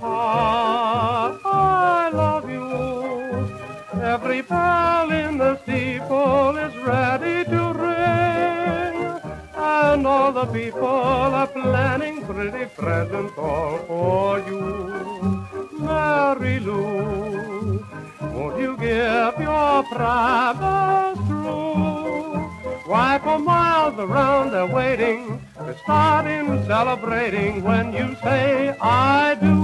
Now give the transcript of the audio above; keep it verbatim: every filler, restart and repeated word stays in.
heart, I love you. Every bell in the steeple is ready to ring, and all the people are planning pretty presents all for you. Mary Lou, won't you give your private clue? Why, for miles around they're waiting to start in celebrating when you say I do.